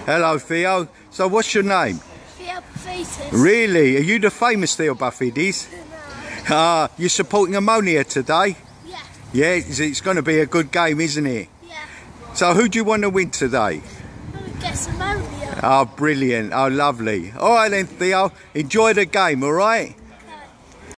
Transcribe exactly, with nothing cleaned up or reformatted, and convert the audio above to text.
Hello, Theo. So what's your name? Theo Paphitis. Really? Are you the famous Theo Paphitis? No. Ah, you're supporting Omonia today? Yeah. Yeah, it's, it's going to be a good game, isn't it? Yeah. So who do you want to win today? I guess Omonia. Oh, brilliant. Oh, lovely. All right then, Theo. Enjoy the game, all right?